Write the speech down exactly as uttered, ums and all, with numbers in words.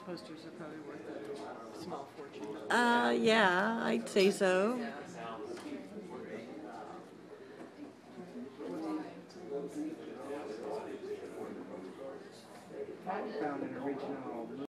posters are probably worth a small fortune. Uh, yeah, I'd say so. Yeah. Found an original